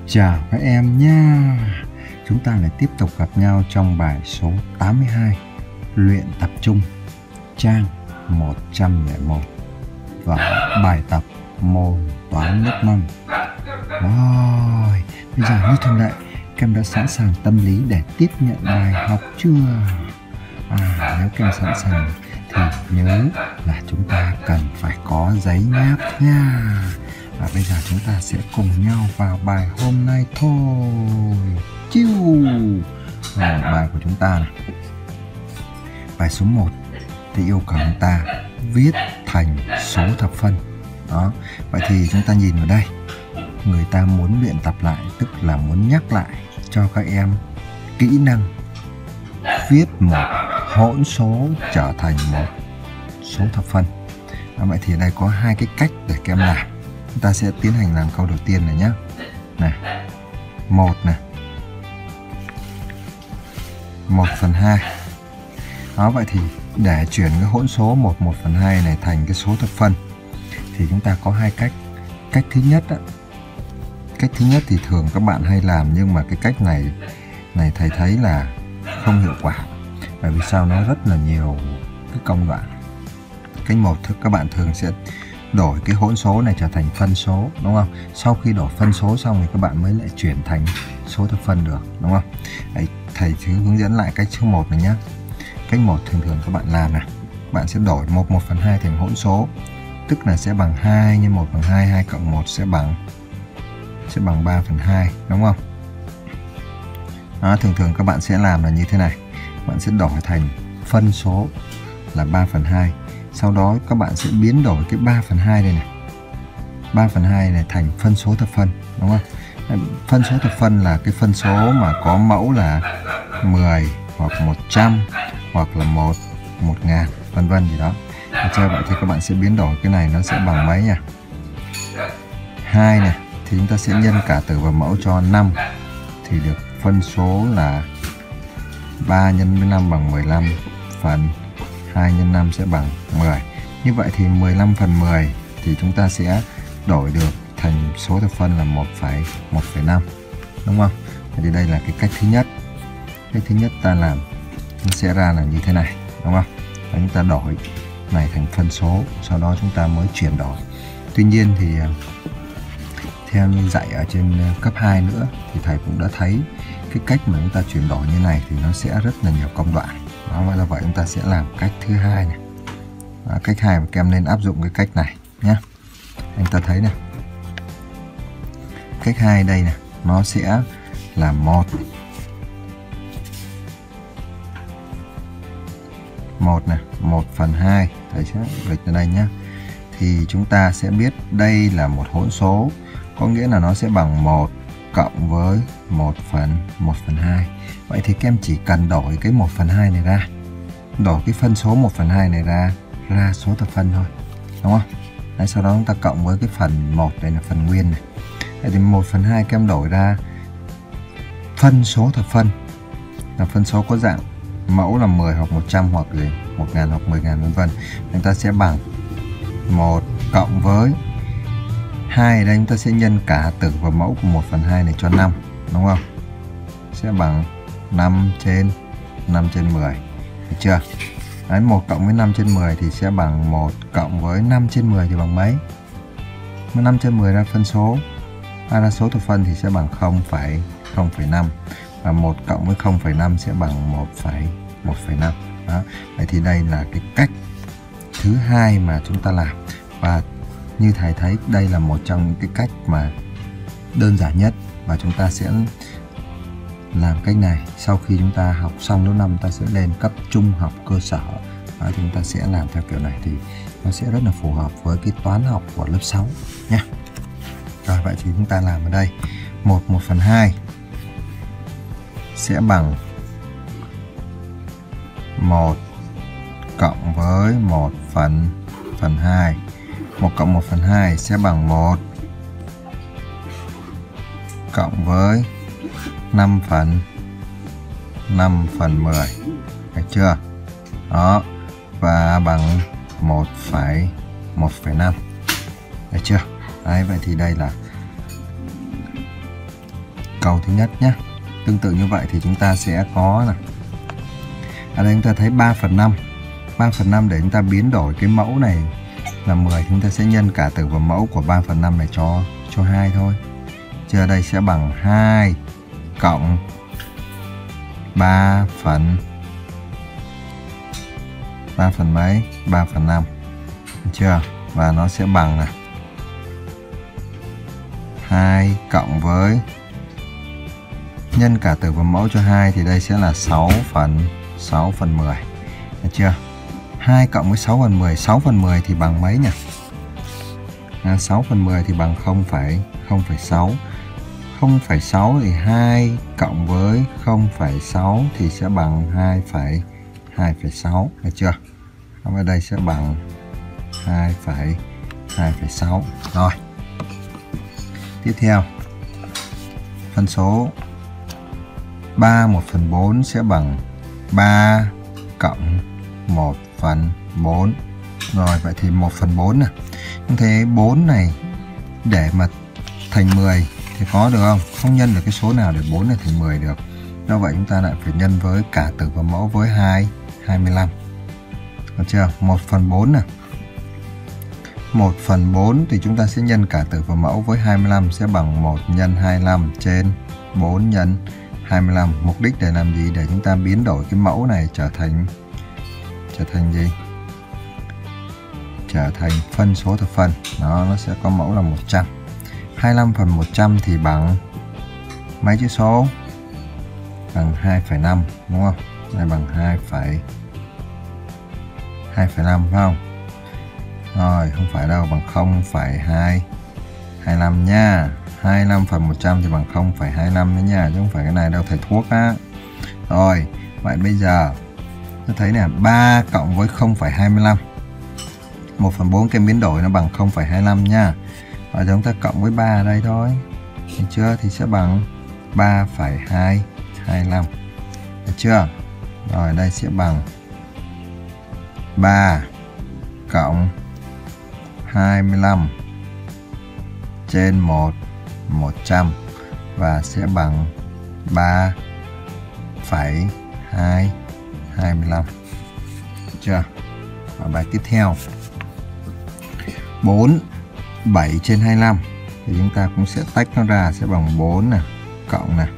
Chào các em nha. Chúng ta lại tiếp tục gặp nhau trong bài số 82, luyện tập trung, trang 101 và bài tập môn toán lớp 5. Rồi, bây giờ như thường lệ, các em đã sẵn sàng tâm lý để tiếp nhận bài học chưa? Nếu các em sẵn sàng thì nhớ là chúng ta cần phải có giấy nháp nha. Và bây giờ chúng ta sẽ cùng nhau vào bài hôm nay thôi. Chiu. Rồi, bài của chúng ta này. Bài số 1 thì yêu cầu chúng ta viết thành số thập phân. Đó. Vậy thì chúng ta nhìn vào đây. Người ta muốn luyện tập lại, tức là muốn nhắc lại cho các em kỹ năng viết một hỗn số trở thành một số thập phân. Vậy thì ở đây có hai cái cách để các em làm. Chúng ta sẽ tiến hành làm câu đầu tiên này nhé. Này, 1 này, 1/2. Đó, vậy thì để chuyển cái hỗn số 1/2 này thành cái số thập phân thì chúng ta có hai cách. Cách thứ nhất thì thường các bạn hay làm, nhưng mà cái cách này thầy thấy là không hiệu quả. Bởi vì sao? Nó rất là nhiều cái công đoạn. Cách 1 các bạn thường sẽ đổi cái hỗn số này trở thành phân số, đúng không? Sau khi đổi phân số xong thì các bạn mới lại chuyển thành số thập phân được, đúng không? Đấy, thầy sẽ hướng dẫn lại cách số 1 này nhé. Cách 1 thường các bạn làm này, bạn sẽ đổi 1/2 thành hỗn số, tức là sẽ bằng 2 nhân 1/2, 2 cộng 1 sẽ bằng 3/2, đúng không? Đó, thường các bạn sẽ làm là như thế này. Bạn sẽ đổi thành phân số là 3/2. Sau đó các bạn sẽ biến đổi cái 3/2 đây này. 3/2 này thành phân số thập phân, đúng không? Phân số thập phân là cái phân số mà có mẫu là 10 hoặc 100 hoặc là 1000, vân vân gì đó. Được chưa? Vậy thì các bạn sẽ biến đổi cái này, nó sẽ bằng mấy nhỉ? 2 này thì chúng ta sẽ nhân cả tử và mẫu cho 5 thì được phân số là 3 nhân 5 bằng 15 phần 2 nhân 5 sẽ bằng 10. Như vậy thì 15/10 thì chúng ta sẽ đổi được thành số thập phân là 1,5, đúng không? Thì đây là cái cách thứ nhất. Cách thứ nhất ta làm nó sẽ ra là như thế này, đúng không? Và chúng ta đổi này thành phân số, sau đó chúng ta mới chuyển đổi. Tuy nhiên thì theo như dạy ở trên cấp 2 nữa thì thầy cũng đã thấy cái cách mà chúng ta chuyển đổi như này thì nó sẽ rất là nhiều công đoạn. Đó, và do vậy chúng ta sẽ làm cách thứ hai này. Đó, cách 2 mà các em nên áp dụng cái cách này nhé. Anh ta thấy này. Cách 2 đây này, nó sẽ là 1 này, 1/2, thầy sẽ gạch ở đây nhé. Thì chúng ta sẽ biết đây là một hỗn số, có nghĩa là nó sẽ bằng 1 cộng với 1/2. Vậy thì các em chỉ cần đổi cái 1/2 này ra, đổi cái phân số 1/2 này ra số thập phân thôi, đúng không? Đấy, sau đó chúng ta cộng với cái phần 1 đây là phần nguyên này. Vậy thì 1/2 các em đổi ra phân số thập phân là phân số có dạng mẫu là 10 hoặc 100 hoặc 1000 hoặc 10.000 vân vân. Chúng ta sẽ bằng 1 cộng với 2, đây chúng ta sẽ nhân cả tử và mẫu của 1/2 này cho 5, đúng không? Sẽ bằng 5/10. Được chưa? Đấy, 1 cộng với 5/10 thì sẽ bằng 1 cộng với 5/10 thì bằng mấy? 5/10 ra phân số, ra số thập phân thì sẽ bằng 0,5. Và 1 cộng với 0,5 sẽ bằng 1,5. Đó. Vậy thì đây là cái cách thứ hai mà chúng ta làm. Và như thầy thấy đây là một trong những cái cách mà đơn giản nhất, và chúng ta sẽ làm cách này sau khi chúng ta học xong lớp 5, ta sẽ lên cấp trung học cơ sở. Đó, thì chúng ta sẽ làm theo kiểu này thì nó sẽ rất là phù hợp với cái toán học của lớp 6 nha. Rồi, vậy thì chúng ta làm ở đây 1/2 sẽ bằng 1 cộng với 1/2. 1 cộng 1/2 sẽ bằng 1 cộng với 5/10. Được chưa? Đó. Và bằng 1,5. Được chưa? Đấy, vậy thì đây là câu thứ nhất nhé. Tương tự như vậy thì chúng ta sẽ có này. Ở đây chúng ta thấy 3/5. 3/5 để chúng ta biến đổi cái mẫu này là 10, chúng ta sẽ nhân cả tử và mẫu của 3/5 này cho 2 thôi. Chứ ở đây sẽ bằng 2 cộng 3 phần mấy? 3/5. Được chưa? Và nó sẽ bằng là 2 cộng với nhân cả tử và mẫu cho 2 thì đây sẽ là 6 phần 10. Được chưa? 2 cộng với 6/10, 6/10 thì bằng mấy nhỉ? 6/10 thì bằng 0,6. 0,6 thì 2 cộng với 0,6 thì sẽ bằng 2,6. Được chưa? Ở đây sẽ bằng 2,6. Rồi. Tiếp theo, phân số 3 1/4 sẽ bằng 3 cộng 1/4. Rồi, vậy thì 1/4 này. Chúng thế 4 này để mà thành 10 thì có được không? Không nhân được cái số nào để 4 này thành 10 được. Do vậy chúng ta lại phải nhân với cả tử và mẫu với 25. Được chưa? 1/4 này. 1/4 thì chúng ta sẽ nhân cả tử và mẫu với 25 sẽ bằng 1 nhân 25 trên 4 nhân 25. Mục đích để làm gì? Để chúng ta biến đổi cái mẫu này trở thành gì? Trở thành phân số thập phân. Nó sẽ có mẫu là 100. 25/100 thì bằng mấy chữ số? Bằng 2,5 đúng không? Đây bằng 2,5 phải không? Rồi, không phải đâu, bằng 0,25 nha. 25/100 thì bằng 0,25 đấy nha, chứ không phải cái này đâu thầy thuốc á. Rồi, vậy bây giờ tôi thấy nè, 3 cộng với 0,25. 1/4 cái biến đổi nó bằng 0,25 nha. Và chúng ta cộng với 3 ở đây thôi. Được chưa? Thì sẽ bằng 3,25. Được chưa? Rồi, đây sẽ bằng 3 cộng 25 trên 100 và sẽ bằng 3,25. Được chưa? Và bài tiếp theo 7/25 thì chúng ta cũng sẽ tách nó ra sẽ bằng 4 nè cộng nè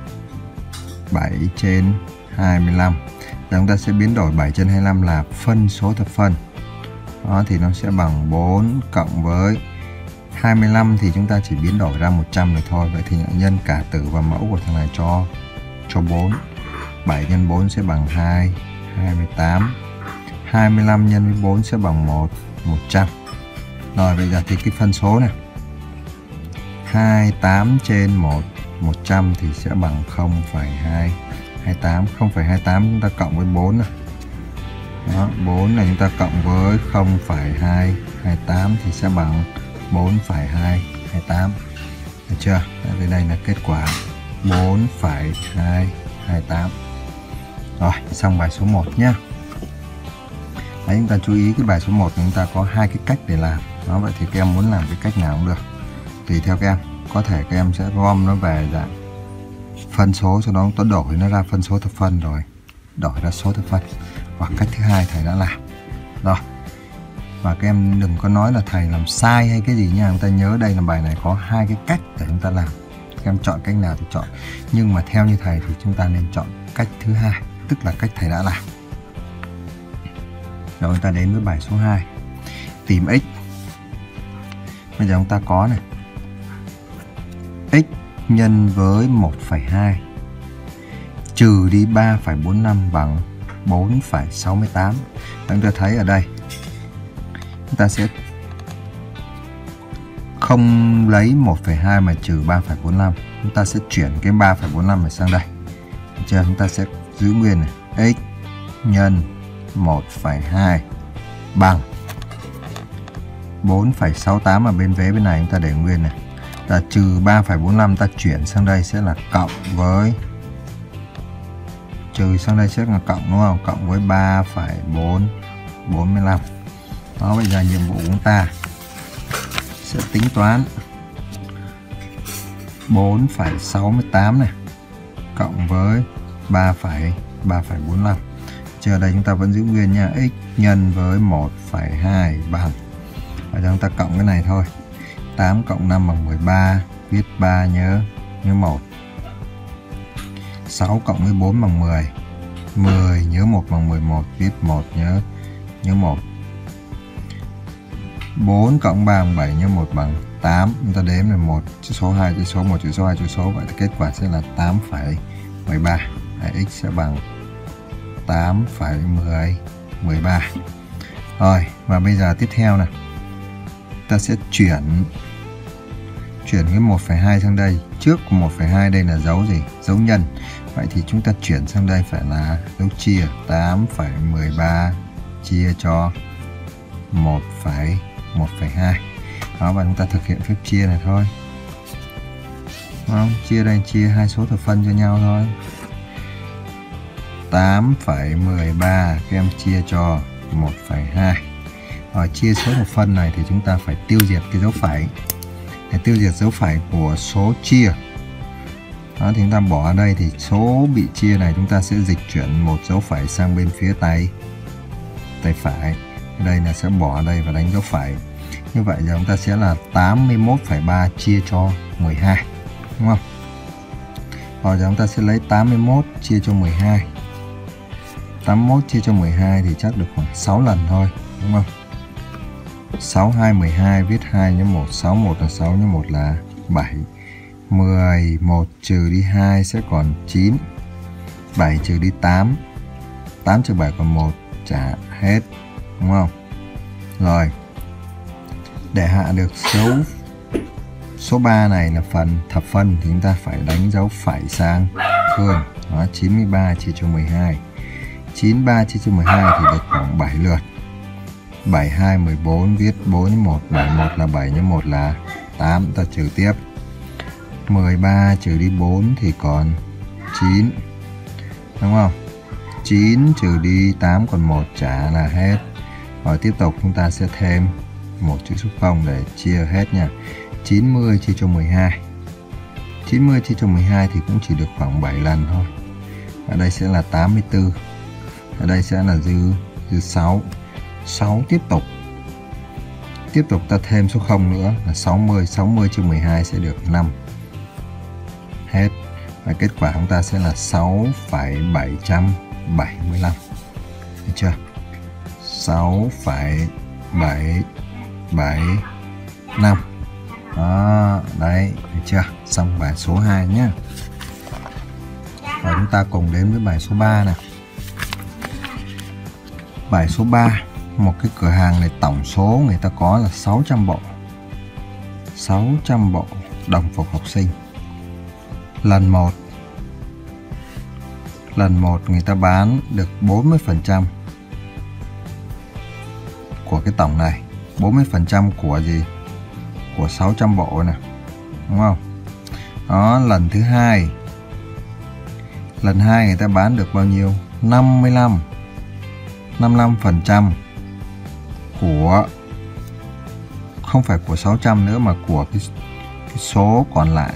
7/25. Chúng ta sẽ biến đổi 7/25 là phân số thập phân. Đó thì nó sẽ bằng 4 cộng với 25 thì chúng ta chỉ biến đổi ra 100 rồi thôi. Vậy thì nhân cả tử và mẫu của thằng này cho 4. 7 nhân 4 sẽ bằng 2, 28. 25 nhân với 4 sẽ bằng 100. Rồi bây giờ thì cái phân số này 28/100 thì sẽ bằng 0,28. 0,28 chúng ta cộng với 4 này. Đó, 4 này chúng ta cộng với 0,228 thì sẽ bằng 4,228. Được chưa? Đây là kết quả 4,228. Rồi, xong bài số 1 nhé. Đấy, chúng ta chú ý cái bài số 1 chúng ta có 2 cái cách để làm. Đó, vậy thì các em muốn làm cái cách nào cũng được. Tùy theo các em. Có thể các em sẽ gom nó về dạng phân số, sau đó tôi đổi nó ra phân số thập phân rồi đổi ra số thập phân. Hoặc cách thứ hai thầy đã làm. Rồi. Và các em đừng có nói là thầy làm sai hay cái gì nha. Chúng ta nhớ đây là bài này có 2 cái cách để chúng ta làm. Các em chọn cách nào thì chọn. Nhưng mà theo như thầy thì chúng ta nên chọn cách thứ hai, tức là cách thầy đã làm. Rồi chúng ta đến với bài số 2. Tìm x. Bây giờ chúng ta có này. X nhân với 1,2 trừ đi 3,45 bằng 4,68. Chúng ta thấy ở đây chúng ta sẽ không lấy 1,2 mà trừ 3,45. Chúng ta sẽ chuyển cái 3,45 này sang đây. Được chưa? Chúng ta sẽ giữ nguyên này. X nhân 1,2 bằng 4,68 ở bên vế bên này chúng ta để nguyên này. Ta trừ 3,45 ta chuyển sang đây sẽ là cộng với trừ sang đây sẽ là cộng đúng không? Cộng với 3,45. Đó, bây giờ nhiệm vụ của chúng ta sẽ tính toán 4,68 này cộng với 3,45. Chờ đây chúng ta vẫn giữ nguyên nha, x nhân với 1,2 bằng, và chúng ta cộng cái này thôi. 8 cộng 5 bằng 13, viết 3 nhớ 1. 6 cộng với 4 bằng 10, 10 nhớ 1 bằng 11, viết 1 nhớ 1. 4 cộng 3 bằng 7 nhớ 1 bằng 8. Chúng ta đếm là 1 chữ số, 2 chữ số, 1 chữ số, 2 chữ số. Vậy thì kết quả sẽ là 8,13. X sẽ bằng 8,13. Rồi, và bây giờ tiếp theo này, ta sẽ chuyển cái 1,2 sang đây. Trước của 1,2 đây là dấu gì? Dấu nhân. Vậy thì chúng ta chuyển sang đây phải là dấu chia. 8,13 chia cho 1,2. Đó, và chúng ta thực hiện phép chia này thôi. Không? Chia đây, chia hai số thập phân cho nhau thôi. 8,13 các em chia cho 1,2. Rồi, chia số thập phân này thì chúng ta phải tiêu diệt cái dấu phẩy. Để tiêu diệt dấu phẩy của số chia. Đó, thì chúng ta bỏ ở đây thì số bị chia này chúng ta sẽ dịch chuyển một dấu phẩy sang bên phía tay phải. Đây là sẽ bỏ ở đây và đánh dấu phẩy. Như vậy giờ chúng ta sẽ là 81,3 chia cho 12, đúng không? Rồi giờ chúng ta sẽ lấy 81 chia cho 12. 81 chia cho 12 thì chắc được khoảng 6 lần thôi, đúng không? 6 2 12, viết 2 nhớ 1, 6 1 là 6 nhớ 1 là 7. 11 trừ đi 2 sẽ còn 9. 7 trừ đi 8. 8 trừ 7 còn 1, trả hết, đúng không? Rồi, để hạ được số 3 này là phần thập phân thì chúng ta phải đánh dấu phẩy sang phương. Đó, 93 chia cho 12. 93 chia cho 12 thì được khoảng 7 lượt. 7 2 14, viết 4 nhớ 1, 7 1 là 7 nhớ 1 là 8, ta trừ tiếp. 13 trừ đi 4 thì còn 9, đúng không? 9 trừ đi 8 còn 1, trả là hết. Rồi tiếp tục chúng ta sẽ thêm một chữ số 0 để chia hết nha. 90 chia cho 12. 90 chia cho 12 thì cũng chỉ được khoảng 7 lần thôi. Ở đây sẽ là 84. Ở đây sẽ là dư 6. 6 tiếp tục ta thêm số 0 nữa là 60. 60 chia 12 sẽ được 5. Hết. Và kết quả chúng ta sẽ là 6,775. Được chưa? 6,775. Đó, đấy, được chưa? Xong bài số 2 nhé. Rồi chúng ta cùng đến với bài số 3 này. Bài số 3, một cái cửa hàng này tổng số người ta có là 600 bộ. 600 bộ đồng phục học sinh. Lần 1 người ta bán được 40% của cái tổng này. 40% của gì? Của 600 bộ này, đúng không? Đó, lần thứ hai. Lần 2 người ta bán được bao nhiêu? 55% của, không phải của 600 nữa mà của cái số còn lại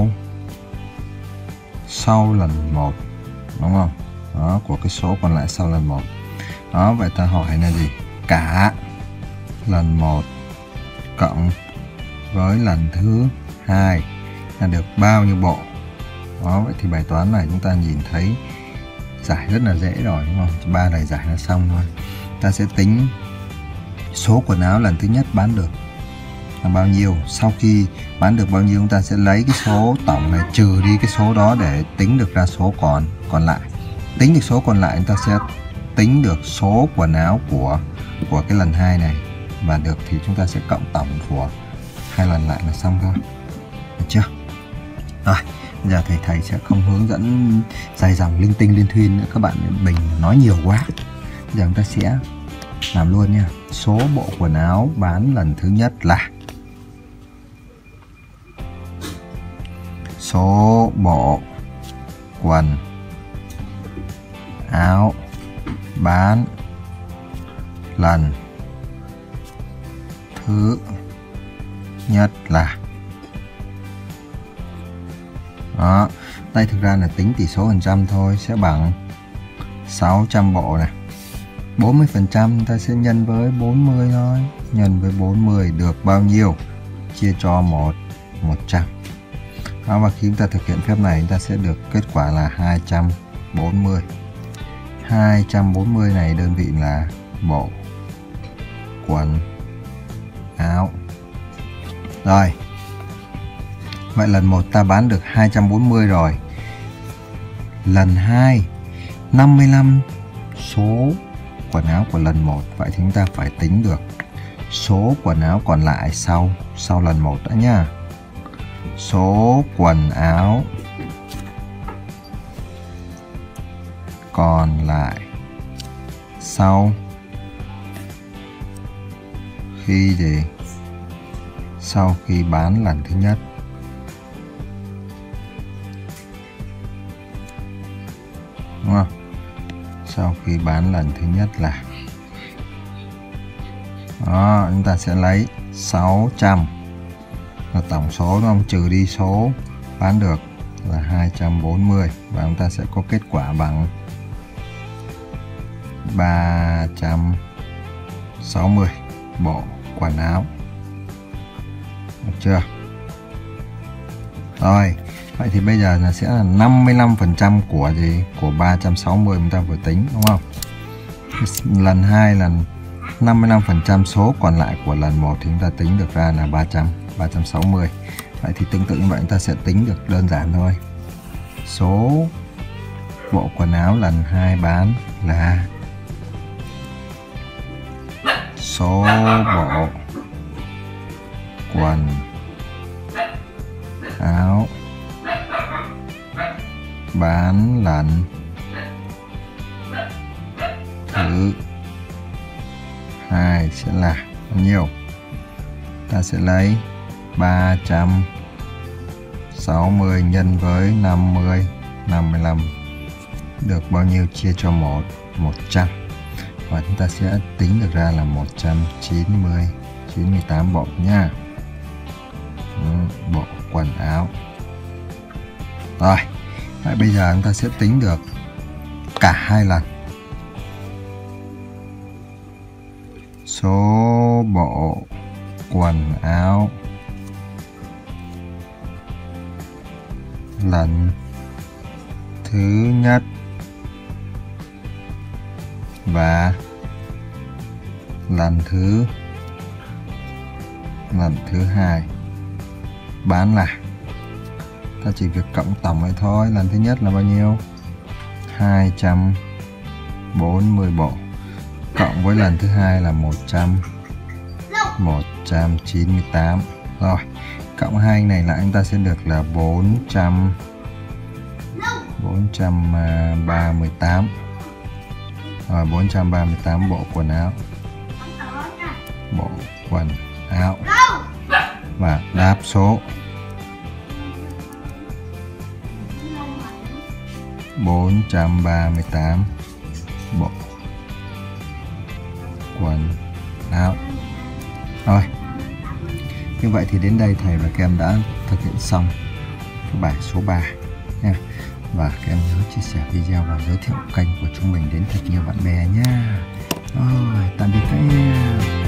sau lần 1, đúng không? Đó, của cái số còn lại sau lần 1. Đó, vậy ta hỏi là gì? Cả lần 1 cộng với lần thứ 2 là được bao nhiêu bộ? Đó, vậy thì bài toán này chúng ta nhìn thấy giải rất là dễ rồi, đúng không? 3 lời giải là xong thôi. Ta sẽ tính số quần áo lần thứ nhất bán được là bao nhiêu. Sau khi bán được bao nhiêu chúng ta sẽ lấy cái số tổng này trừ đi cái số đó để tính được ra số còn lại. Tính được số còn lại chúng ta sẽ tính được số quần áo của cái lần 2 này, và được thì chúng ta sẽ cộng tổng của 2 lần lại là xong thôi. Được chưa? Rồi, bây giờ thầy sẽ không hướng dẫn dài dòng linh tinh liên thuyên nữa, các bạn mình nói nhiều quá. Bây giờ chúng ta sẽ làm luôn nha. Số bộ quần áo bán lần thứ nhất là số bộ quần áo bán lần thứ nhất là Đó, đây thực ra là tính tỷ số phần trăm thôi, sẽ bằng 600 bộ này. 40% ta sẽ nhân với 40 thôi. Nhân với 40 được bao nhiêu? Chia cho 100. Đó, và khi chúng ta thực hiện phép này, chúng ta sẽ được kết quả là 240. 240 này đơn vị là bộ quần áo. Rồi. Vậy lần 1 ta bán được 240 rồi. Lần 2, 55 số quần áo của lần 1. Vậy thì chúng ta phải tính được số quần áo còn lại sau lần 1 đã nhá. Số quần áo còn lại sau khi gì? Sau khi bán lần thứ nhất. Đúng không? Sau khi bán lần thứ nhất là đó, chúng ta sẽ lấy 600 là tổng số, đúng không? Trừ đi số bán được là 240 và chúng ta sẽ có kết quả bằng 360 bộ quần áo. Được chưa? Rồi, vậy thì bây giờ là sẽ là 55% của gì? Của 360 chúng ta vừa tính, đúng không? Lần 2 là 55% số còn lại của lần 1 thì chúng ta tính được ra là 360. Vậy thì tương tự như vậy chúng ta sẽ tính được đơn giản thôi. Số bộ quần áo lần 2 bán là số bộ quần áo bán lần thứ 2 sẽ là bao nhiêu? Ta sẽ lấy 360 nhân với 50, 55 được bao nhiêu chia cho 100. Và chúng ta sẽ tính được ra là 98 bộ nha. Bộ quần áo. Rồi, vậy bây giờ chúng ta sẽ tính được cả hai lần. Số bộ quần áo lần thứ nhất và lần thứ 2 bán là, ta chỉ việc cộng tổng vậy thôi. Lần thứ nhất là bao nhiêu? 240 bộ cộng với lần thứ 2 là 198. Rồi, cộng hai này lại chúng ta sẽ được là 438. Rồi, 438 bộ quần áo. Bộ quần áo. Và đáp số 438 bộ quần áo. Rồi, như vậy thì đến đây thầy và các em đã thực hiện xong cái bài số 3 nha. Và các em nhớ chia sẻ video và giới thiệu kênh của chúng mình đến thật nhiều bạn bè nha. Rồi, tạm biệt các em.